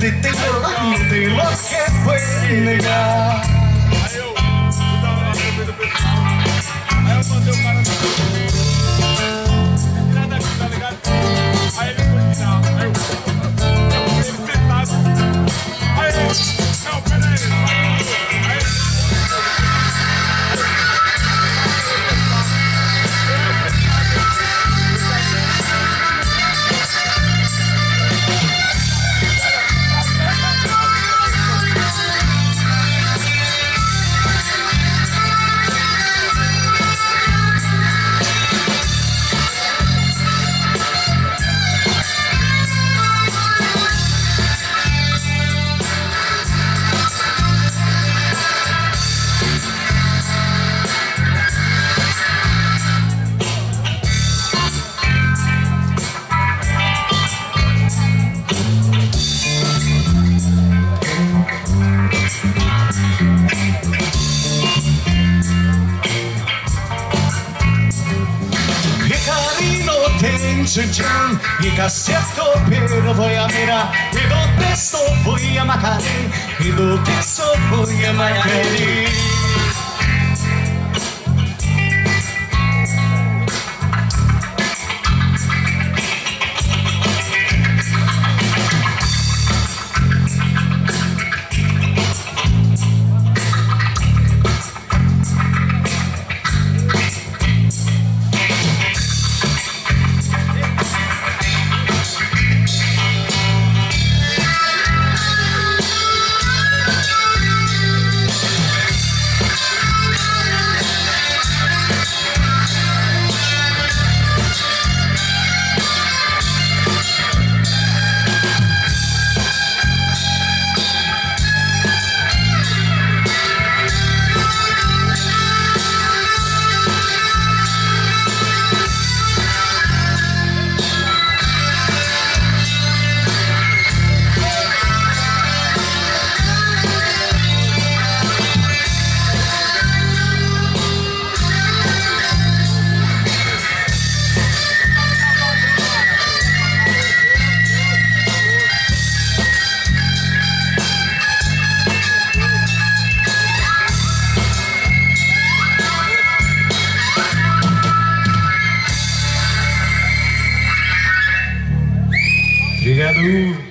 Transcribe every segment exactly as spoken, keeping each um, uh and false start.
te tengo la mente lo que puede negar. Aí eu, eu tava lá no meio do pessoal. Aí eu mandei o cara tirar daqui, tá ligado? Aí ele foi tirar. Aí eu, eu ele sentado. Aí ele, não, pera aí. Aí ele, y casesto pero voy a mirar y donde estoy voy a matar y donde estoy voy a matar. Obrigado.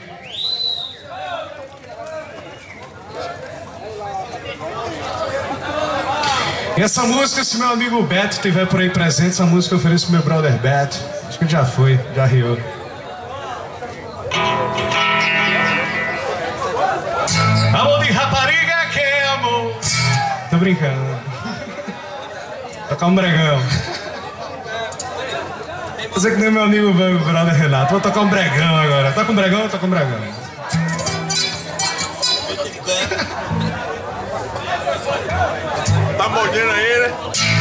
E essa música, se meu amigo Beto estiver por aí presente, essa música eu ofereço pro meu brother Beto. Acho que ele já foi, já riu. Amor de rapariga que é amor. Tô brincando. Tocar um bregão. Você que nem meu amigo brother Renato. Vou tocar um bregão agora. Toca um bregão ou toca um bregão? tá mordendo aí, né?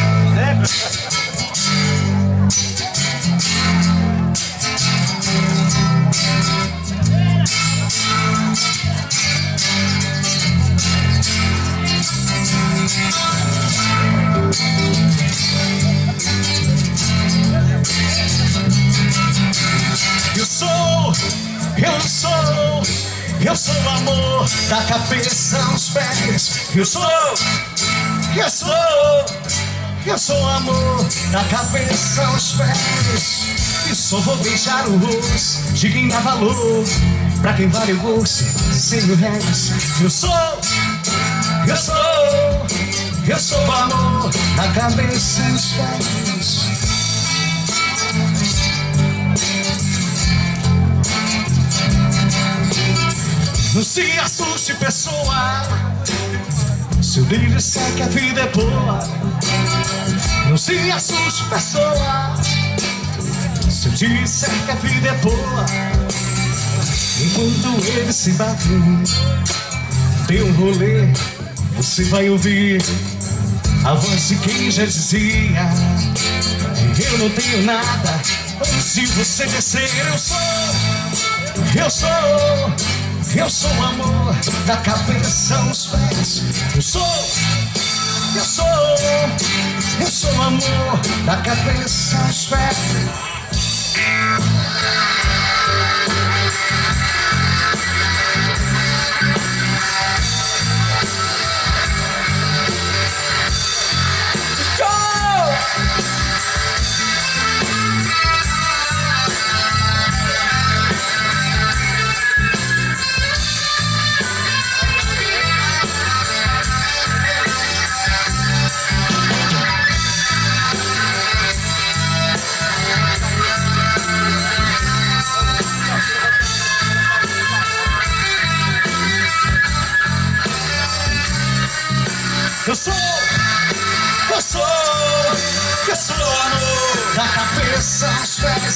Eu sou, eu sou, eu sou o amor da cabeça aos pés. Eu sou, eu sou, eu sou o amor da cabeça aos pés. E só vou beijar o rosto de quem dá valor, pra quem vale o gosto, cem mil réis. Eu sou, eu sou, eu sou o amor da cabeça aos pés. Não se assuste, pessoa, se eu lhe disser que a vida é boa. Não se assuste, pessoa, se eu te disser que a vida é boa. Enquanto ele se batem, dê um rolê, você vai ouvir a voz de quem já dizia: eu não tenho nada, se você descer. Eu sou, eu sou, eu sou o amor da cabeça aos pés. Eu sou, eu sou, eu sou o amor da cabeça aos pés.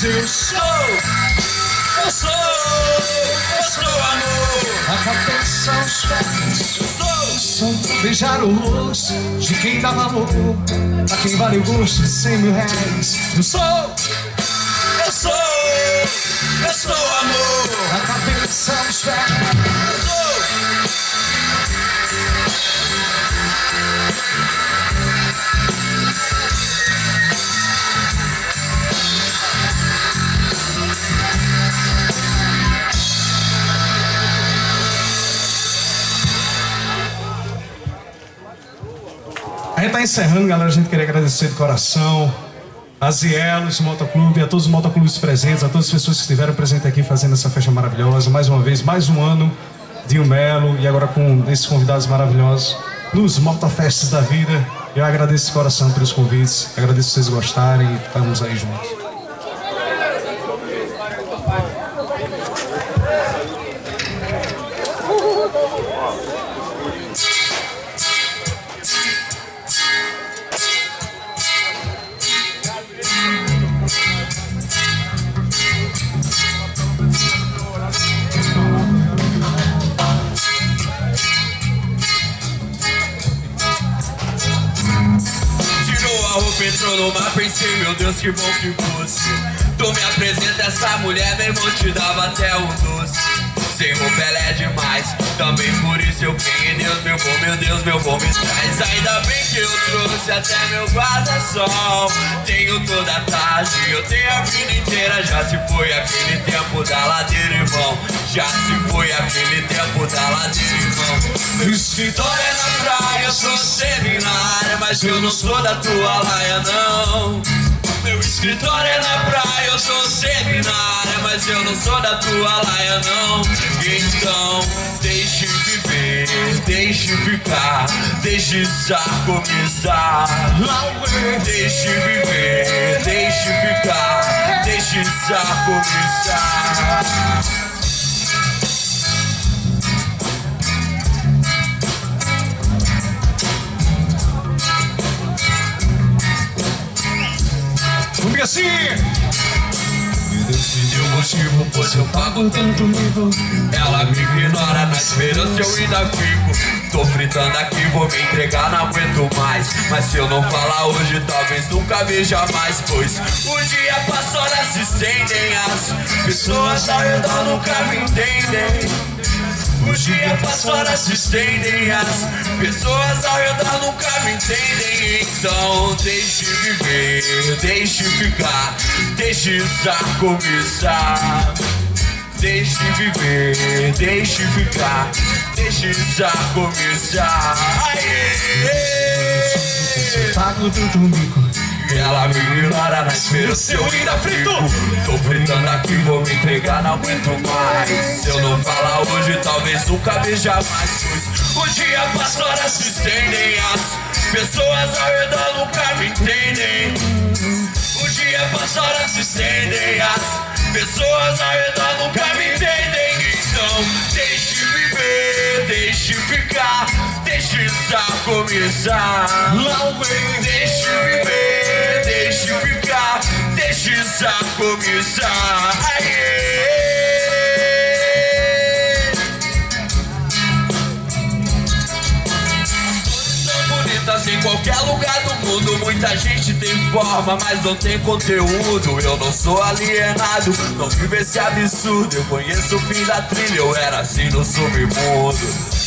eu sou, eu sou, eu sou amor. A cabeça aos pés, eu sou, sou beijar o rosto de quem dá valor, a quem vale o gosto de cem mil réis. Eu sou, eu sou, eu sou amor. A cabeça aos pés, eu sou. A gente tá encerrando, galera. A gente queria agradecer de coração a Zielos Motoclube, a todos os motoclubes presentes, a todas as pessoas que estiveram presentes aqui fazendo essa festa maravilhosa. Mais uma vez, mais um ano de um Melo, e agora com esses convidados maravilhosos nos Motofestes da vida. Eu agradeço de coração pelos convites, agradeço se vocês gostarem e estamos aí juntos. Entrou no mar, pensei, meu Deus, que bom que fosse. Tu me apresenta essa mulher, meu irmão, te dava até um doce. Sem roupa ela é demais, também por isso eu venho. Deus, meu bom, meu Deus, meu bom, me traz. Ainda bem que eu trouxe até meu guarda-sol. Tenho toda a tarde, eu tenho a vida inteira. Já se foi aquele tempo da ladeira, irmão. Já se foi aquele tempo da ladeira, irmão. Meu escritório é na praia, eu sou seminária, mas eu não sou da tua laia, não. Meu escritório é na praia, eu sou seminária, mas eu não sou da tua laia, não. Então, deixe viver, deixe ficar, deixe já começar. Deixe viver, deixe ficar, deixe já começar. Comigo assim! Deus me deu motivo, pois eu pago tanto mico. Ela me ignora, na esperança eu ainda fico. Tô fritando aqui, vou me entregar, não aguento mais. Mas se eu não falar hoje, talvez nunca veja mais. Pois o dia passa, horas se estendem, as pessoas ao redor nunca me entendem. O dia passa, horas se estendem, as pessoas ao redor nunca me entendem. Então deixe viver, deixe ficar, deixe já começar. Deixe viver, deixe ficar, deixe já começar. Aê! Pago tanto mico. Ela me ignora, na esperança eu ainda fico. Tô fritando aqui, vou me entregar, não aguento mais. Se eu não falar hoje, talvez nunca veja mais. Pois o dia passa, horas se estendem, as pessoas ao redor nunca me entendem. O dia passa, horas se estendem, as pessoas ao redor nunca me entendem. Então deixe viver, deixe ficar, deixe já começar. Deixe viver, deixe ficar, deixe já começar. Aê! São bonitas em qualquer lugar do mundo. Muita gente tem forma, mas não tem conteúdo. Eu não sou alienado, não vivo esse absurdo. Eu conheço o fim da trilha, eu era assim no submundo.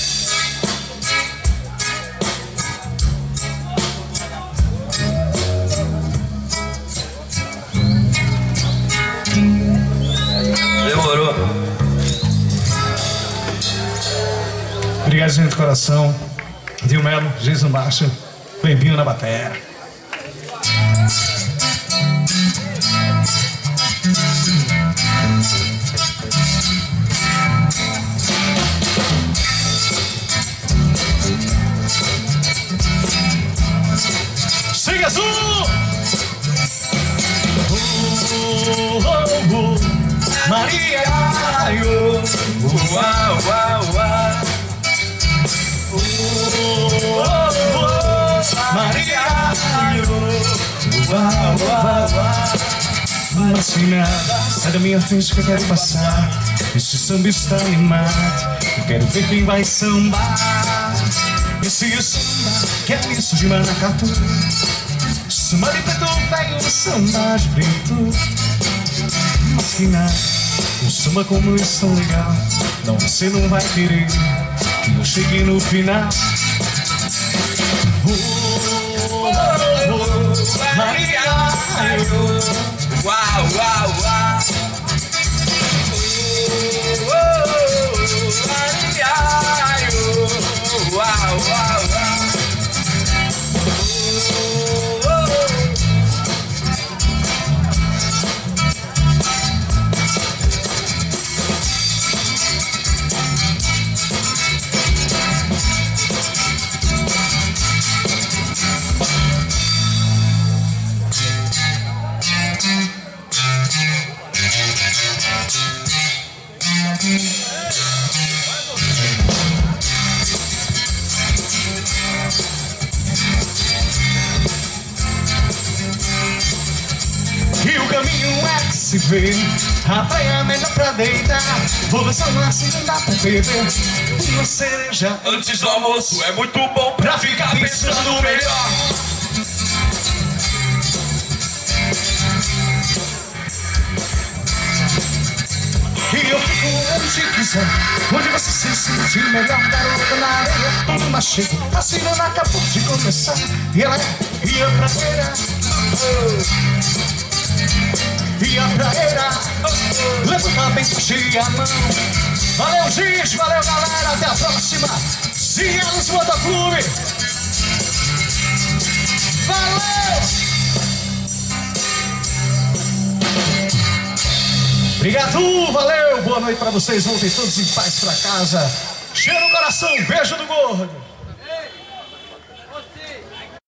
Demorou. Obrigado, gente, de coração. Dil Melo, Jason Marshall, Clebinho na bateria. Siga azul! Oh, oh, oh. Maria, oh, Uau, uau, uau. oh, oh, oh. Maria, oh, Uau, uau, uau. Mas que nada, sai da minha frente que eu quero passar. Esse samba está animado, eu quero ver quem vai sambar. Esse samba que é isso de maracatu, samba de preto velho, samba de preto. Mas que nada, um samba como esse tão legal, não, você não vai querer que eu chegue no final. Oh, oh, oh, Maria, uau, uau, uau. Oh, oh, Maria, uau, uau, uau. E o caminho é que se vê, a praia é melhor pra deitar. Vou dançar uma assim, não dá pra beber uma cereja Antes do almoço é muito bom pra ficar pensando melhor. E eu fico onde quiser, onde você se sentir melhor. Garota na areia, todo machico, a cirana acabou de começar. E ela ia pra feira, e a praeira levanta bem cheia a mão. Valeu, Giz, valeu, galera, até a próxima. Cianos Motoclube. Valeu! Obrigado, valeu, boa noite pra vocês. Voltem todos em paz pra casa. Cheiro no coração, beijo do gordo.